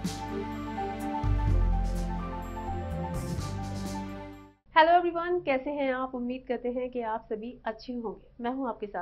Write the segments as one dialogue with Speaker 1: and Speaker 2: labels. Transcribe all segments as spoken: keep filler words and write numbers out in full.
Speaker 1: Hello everyone, कैसे हैं आप। उम्मीद करते हैं कि आप सभी अच्छे होंगे। मैं हूं आपके साथ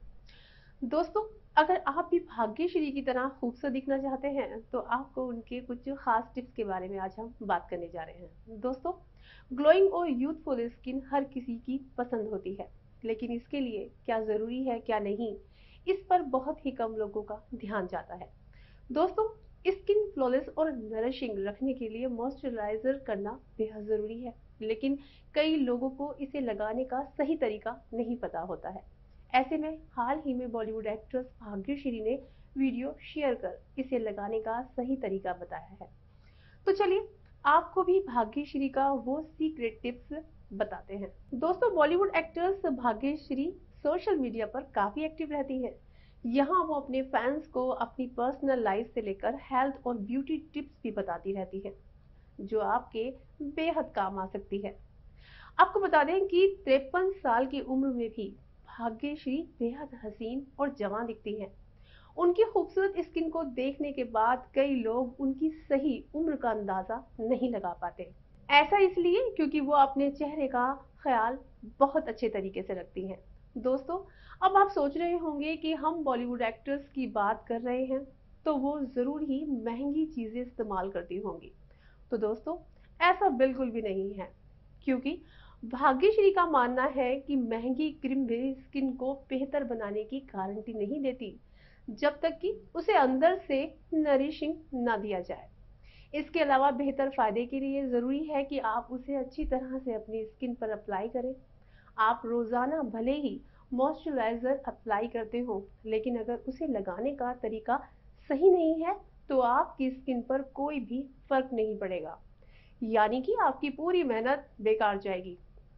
Speaker 1: समर। दोस्तों, अगर आप भी भाग्यश्री की तरह खूबसूरत दिखना चाहते हैं तो आपको उनके कुछ खास टिप्स के बारे में आज हम बात करने जा रहे हैं। दोस्तों, ग्लोइंग और यूथफुल स्किन हर किसी की पसंद होती है, लेकिन इसके लिए क्या ज़रूरी है क्या नहीं, इस पर बहुत ही कम लोगों का ध्यान जाता है। दोस्तों, स्किन फ्लॉलेस और नरिशिंग रखने के लिए मॉइस्चराइजर करना बेहद ज़रूरी है, लेकिन कई लोगों को इसे लगाने का सही तरीका नहीं पता होता है। ऐसे में हाल ही में बॉलीवुड एक्ट्रेस भाग्यश्री ने वीडियो शेयर कर इसे लगाने का सही तरीका बताया है। तो चलिए आपको भी भाग्यश्री का वो सीक्रेट टिप्स बताते हैं। दोस्तों, Bollywood actress Bhagyashree social media पर काफी एक्टिव रहती है। यहाँ वो अपने फैंस को अपनी पर्सनल लाइफ से लेकर हेल्थ और ब्यूटी टिप्स भी बताती रहती है, जो आपके बेहद काम आ सकती है। आपको बता दें कि तिरपन साल की उम्र में भी भाग्यश्री बेहद हसीन और जवान दिखती हैं। उनकी खूबसूरत स्किन को देखने के बाद कई लोग उनकी सही उम्र का अंदाजा नहीं लगा पाते। ऐसा इसलिए क्योंकि वो अपने चेहरे का ख्याल बहुत अच्छे तरीके से रखती हैं। दोस्तों, अब आप सोच रहे होंगे कि हम बॉलीवुड एक्ट्रेस की बात कर रहे हैं तो वो जरूर ही महंगी चीजें इस्तेमाल करती होंगी। तो दोस्तों, ऐसा बिल्कुल भी नहीं है, क्योंकि भाग्यश्री का मानना है कि महंगी क्रीम भी स्किन को बेहतर बनाने की गारंटी नहीं देती, जब तक कि उसे अंदर से नरिशिंग ना दिया जाए। इसके अलावा बेहतर फायदे के लिए जरूरी है कि आप उसे अच्छी तरह से अपनी स्किन पर अप्लाई करें। आप रोजाना भले ही मॉइस्चराइजर अप्लाई करते हो, लेकिन अगर उसे लगाने का तरीका सही नहीं है तो आपकी स्किन पर कोई भी फर्क नहीं पड़ेगा, यानी कि आपकी पूरी मेहनत बेकार जाएगी।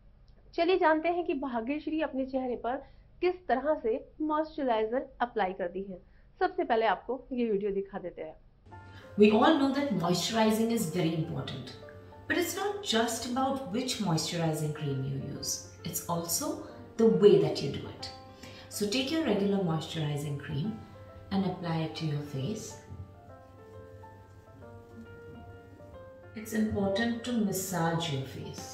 Speaker 1: चलिए जानते हैं कि भाग्यश्री अपने चेहरे पर किस तरह से मॉइस्चराइजर अप्लाई करती है। सबसे पहले आपको ये वीडियो दिखा देते हैं।
Speaker 2: We all know that moisturizing is very important. But it's not just about which moisturizing cream you use. It's also the way that you do it. So take your regular moisturizing cream and apply it to your face. It's important to massage your face.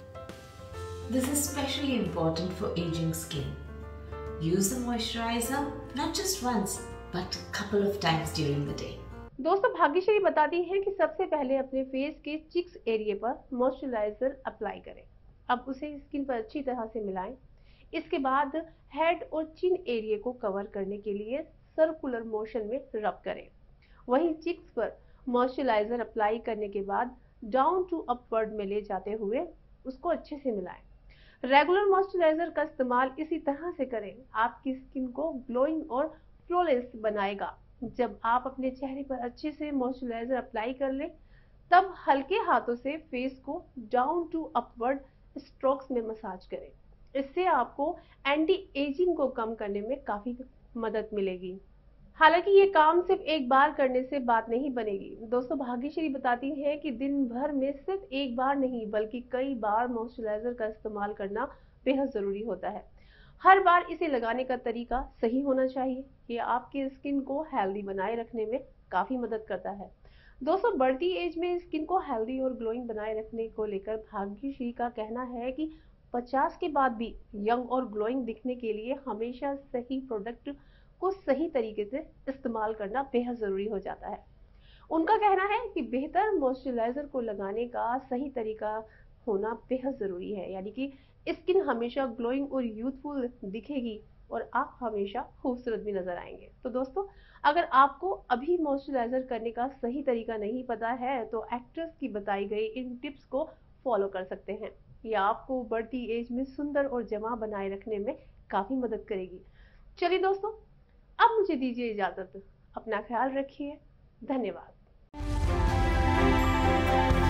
Speaker 2: This is especially important for aging skin. Use the moisturizer not just once, but a couple of times during the day.
Speaker 1: दोस्तों, भाग्यश्री बताती हैं कि सबसे पहले अपने face के cheeks area पर moisturiser apply करें। अब उसे स्किन पर अच्छी तरह से मिलाएं। इसके बाद हेड और चिन एरिया को कवर करने के लिए सर्कुलर मोशन में रब करें। वहीं चिक्स पर मॉइस्चराइजर अप्लाई करने के बाद डाउन टू अपवर्ड में ले जाते हुए उसको अच्छे से मिलाएं। रेगुलर मॉइस्चराइजर का इस्तेमाल इसी तरह से करें, आपकी स्किन को ग्लोइंग और फ्लॉलेस बनाएगा। जब आप अपने चेहरे पर अच्छे से मॉइस्चराइजर अप्लाई कर लें, तब हल्के हाथों से फेस को डाउन टू अपवर्ड स्ट्रोक्स में मसाज करें। इससे आपको एंटी एजिंग को कम करने में काफी मदद मिलेगी। हालांकि ये काम सिर्फ एक बार करने से बात नहीं बनेगी। दोस्तों, भाग्यश्री बताती हैं कि दिन भर में सिर्फ एक बार नहीं बल्कि कई बार मॉइस्चराइजर का इस्तेमाल करना बेहद जरूरी होता है। हर बार इसे लगाने का तरीका सही होना चाहिए। ये आपकी स्किन को हेल्दी बनाए रखने में काफी मदद करता है। दोस्तों, बढ़ती एज में स्किन को हेल्दी और ग्लोइंग बनाए रखने को लेकर भाग्यश्री का कहना है कि पचास के बाद भी यंग और ग्लोइंग दिखने के लिए हमेशा सही प्रोडक्ट को सही तरीके से इस्तेमाल करना बेहद जरूरी हो जाता है। उनका कहना है कि बेहतर मॉइस्चराइजर को लगाने का सही तरीका होना बेहद जरूरी है, यानी कि स्किन हमेशा ग्लोइंग और यूथफुल दिखेगी और आप हमेशा खूबसूरत भी नजर आएंगे। तो दोस्तों, अगर आपको अभी मॉइस्चराइजर करने का सही तरीका नहीं पता है तो एक्ट्रेस की बताई गई इन टिप्स को फॉलो कर सकते हैं। ये आपको बढ़ती एज में सुंदर और जवां बनाए रखने में काफी मदद करेगी। चलिए दोस्तों, अब मुझे दीजिए इजाजत। अपना ख्याल रखिए। धन्यवाद।